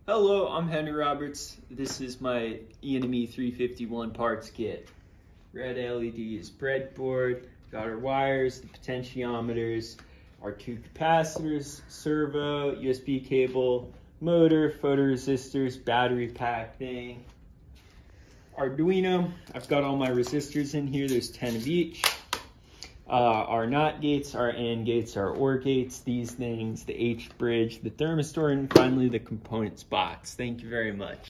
Hello, I'm Henry Roberts. This is my ENME351 parts kit. Red LEDs, breadboard, got our wires, the potentiometers, our two capacitors, servo, USB cable, motor, photoresistors, battery pack thing. Arduino, I've got all my resistors in here, there's 10 of each. Our NOT gates, our AND gates, our OR gates, these things, the H bridge, the thermistor, and finally the components box. Thank you very much.